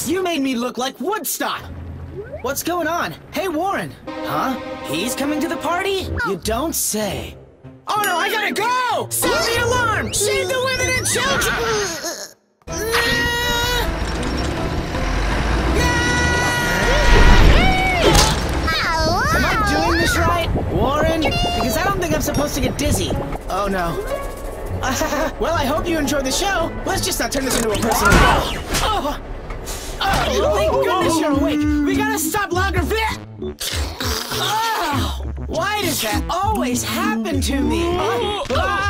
You made me look like Woodstock! What's going on? Hey, Warren! Huh? He's coming to the party? You don't say. Oh no, I gotta go! Sound the alarm! Save the women and children! Am I doing this right, Warren? Because I don't think I'm supposed to get dizzy. Oh no. Well, I hope you enjoyed the show. Let's just not turn this into a personal... Oh, thank goodness you're awake. We gotta stop Lagerfeld. Oh, why does that always happen to me?